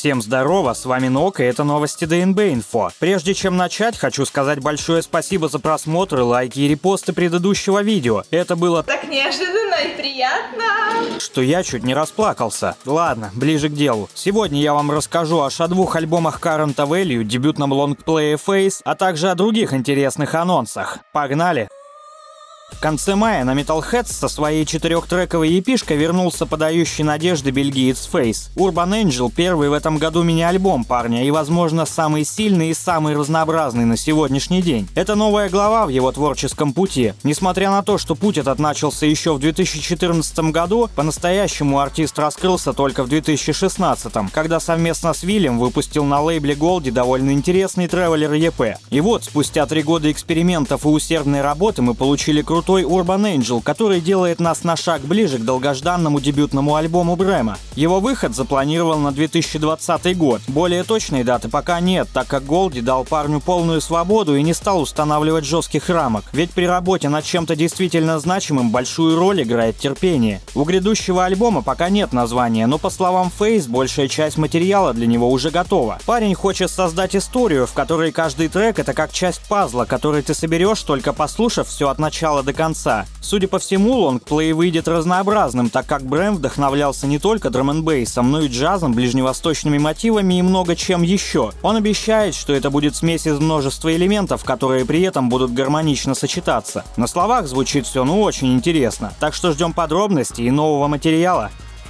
Всем здорово, с вами Нок, и это новости ДНБ Инфо. Прежде чем начать, хочу сказать большое спасибо за просмотры, лайки и репосты предыдущего видео. Это было так неожиданно и приятно, что я чуть не расплакался. Ладно, ближе к делу. Сегодня я вам расскажу аж о двух альбомах Current Value, дебютном лонгплее Face, а также о других интересных анонсах. Погнали! В конце мая на Metalheadz со своей 4-трековой EP-шкой вернулся подающий надежды бельгиец Face. Urban Angel — первый в этом году мини-альбом парня и, возможно, самый сильный и самый разнообразный на сегодняшний день. Это новая глава в его творческом пути. Несмотря на то, что путь этот начался еще в 2014 году, по-настоящему артист раскрылся только в 2016, когда совместно с Виллем выпустил на лейбле Goldie довольно интересный тревелер EP. И вот, спустя 3 года экспериментов и усердной работы мы получили крутой Urban Angel, который делает нас на шаг ближе к долгожданному дебютному альбому Брэма. Его выход запланирован на 2020 год. Более точной даты пока нет, так как Goldie дал парню полную свободу и не стал устанавливать жестких рамок. Ведь при работе над чем-то действительно значимым большую роль играет терпение. У грядущего альбома пока нет названия, но по словам Face, большая часть материала для него уже готова. Парень хочет создать историю, в которой каждый трек — это как часть пазла, который ты соберешь, только послушав все от начала до конца. Судя по всему, лонгплей выйдет разнообразным, так как Брэм вдохновлялся не только драм-н-бейсом, но и джазом, ближневосточными мотивами и много чем еще. Он обещает, что это будет смесь из множества элементов, которые при этом будут гармонично сочетаться. На словах звучит все очень интересно, так что ждем подробностей и нового материала.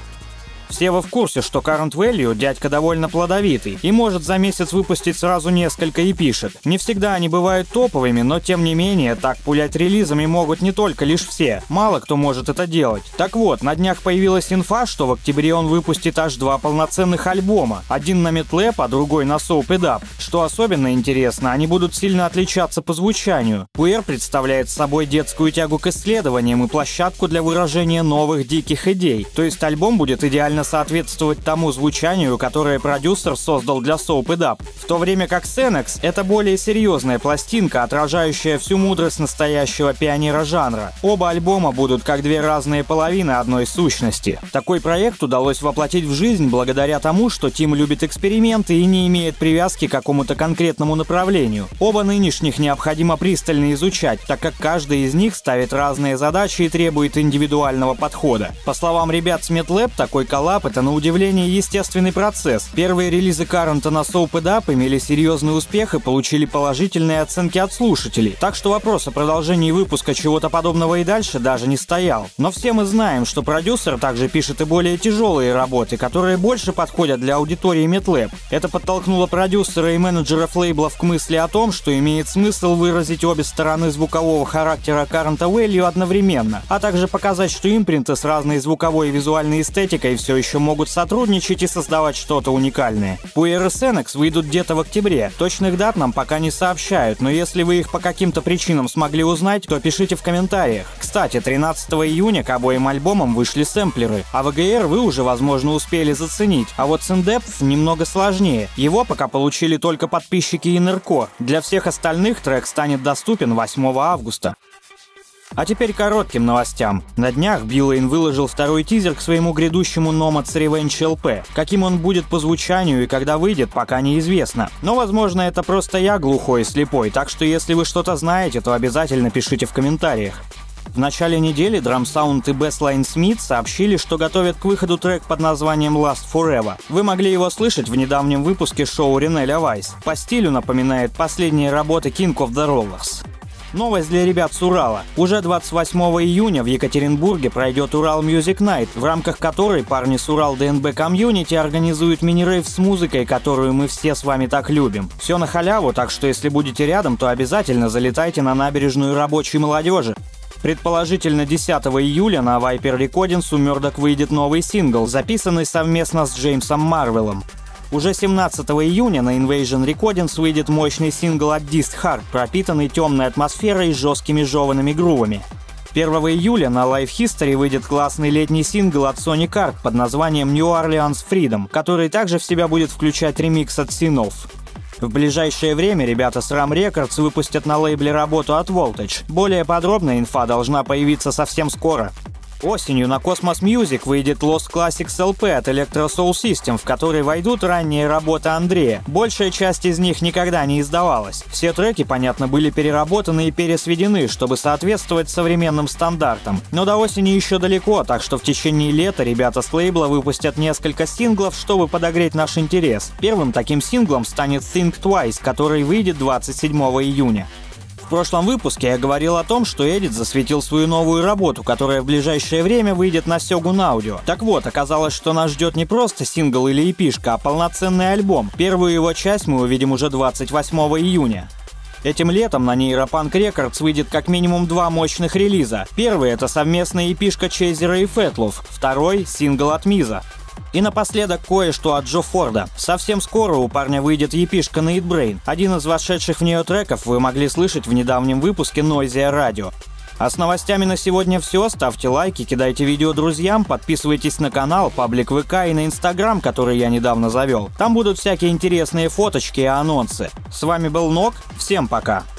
Все вы в курсе, что Current Value дядька довольно плодовитый и может за месяц выпустить сразу несколько EP-шек. Не всегда они бывают топовыми, но тем не менее, так пулять релизами могут не только лишь все. Мало кто может это делать. Так вот, на днях появилась инфа, что в октябре он выпустит аж 2 полноценных альбома. Один на Metlab, а другой на Soap It Up. Что особенно интересно, они будут сильно отличаться по звучанию. Puer представляет собой детскую тягу к исследованиям и площадку для выражения новых диких идей. То есть альбом будет идеально соответствовать тому звучанию, которое продюсер создал для Soap It Up. В то время как Xenex — это более серьезная пластинка, отражающая всю мудрость настоящего пионера жанра. Оба альбома будут как две разные половины одной сущности. Такой проект удалось воплотить в жизнь благодаря тому, что Тим любит эксперименты и не имеет привязки к какому-то конкретному направлению. Оба нынешних необходимо пристально изучать, так как каждый из них ставит разные задачи и требует индивидуального подхода. По словам ребят с Metlab, такой коллаб — это на удивление естественный процесс. Первые релизы Каррента на Soap It Up имели серьезный успех и получили положительные оценки от слушателей. Так что вопрос о продолжении выпуска чего-то подобного и дальше даже не стоял. Но все мы знаем, что продюсер также пишет и более тяжелые работы, которые больше подходят для аудитории Metlab. Это подтолкнуло продюсера и менеджеров лейблов к мысли о том, что имеет смысл выразить обе стороны звукового характера Current Value одновременно, а также показать, что импринты с разной звуковой и визуальной эстетикой все еще могут сотрудничать и создавать что-то уникальное. Puer и Xenex выйдут где-то в октябре. Точных дат нам пока не сообщают, но если вы их по каким-то причинам смогли узнать, то пишите в комментариях. Кстати, 13 июня к обоим альбомам вышли сэмплеры, а VGR вы уже, возможно, успели заценить. А вот с In-Depth немного сложнее. Его пока получили только подписчики Инерко. Для всех остальных трек станет доступен 8 августа. А теперь коротким новостям. На днях Билейн выложил второй тизер к своему грядущему Nomads Revenge LP. Каким он будет по звучанию и когда выйдет, пока неизвестно. Но, возможно, это просто я глухой и слепой, так что если вы что-то знаете, то обязательно пишите в комментариях. В начале недели Drum Sound и Bassline Smith сообщили, что готовят к выходу трек под названием Last Forever. Вы могли его слышать в недавнем выпуске шоу Ринеля Вайс. По стилю напоминает последние работы King of the Rollers. Новость для ребят с Урала. Уже 28 июня в Екатеринбурге пройдет Урал Music Night, в рамках которой парни с Урал ДНБ комьюнити организуют мини-рейв с музыкой, которую мы все с вами так любим. Все на халяву, так что если будете рядом, то обязательно залетайте на набережную рабочей молодежи. Предположительно, 10 июля на Viper Recordings у Murdoc выйдет новый сингл, записанный совместно с Джеймсом Марвелом. Уже 17 июня на Invasion Recordings выйдет мощный сингл от Dist Hard, пропитанный темной атмосферой и жесткими жеванными грувами. 1 июля на Live History выйдет классный летний сингл от Sonic Arc под названием New Orleans Freedom, который также в себя будет включать ремикс от Sinov. В ближайшее время ребята с Ram Records выпустят на лейбле работу от Voltage. Более подробная инфа должна появиться совсем скоро. Осенью на Cosmos Music выйдет Lost Classics LP от Electro Soul System, в который войдут ранние работы Андрея. Большая часть из них никогда не издавалась. Все треки, понятно, были переработаны и пересведены, чтобы соответствовать современным стандартам. Но до осени еще далеко, так что в течение лета ребята с лейбла выпустят несколько синглов, чтобы подогреть наш интерес. Первым таким синглом станет Think Twice, который выйдет 27 июня. В прошлом выпуске я говорил о том, что Эдит засветил свою новую работу, которая в ближайшее время выйдет на Shogun Audio. Так вот, оказалось, что нас ждет не просто сингл или эпишка, а полноценный альбом. Первую его часть мы увидим уже 28 июня. Этим летом на Neuropunk Records выйдет как минимум 2 мощных релиза. Первый — это совместная эпишка Чейзера и Фэтлуф, второй — сингл от Миза. И напоследок кое-что от Джо Форда. Совсем скоро у парня выйдет епишка Nightbrain. Один из вошедших в нее треков вы могли слышать в недавнем выпуске Noisia Radio. А с новостями на сегодня все. Ставьте лайки, кидайте видео друзьям, подписывайтесь на канал, паблик ВК и на Инстаграм, который я недавно завел. Там будут всякие интересные фоточки и анонсы. С вами был Нок, всем пока!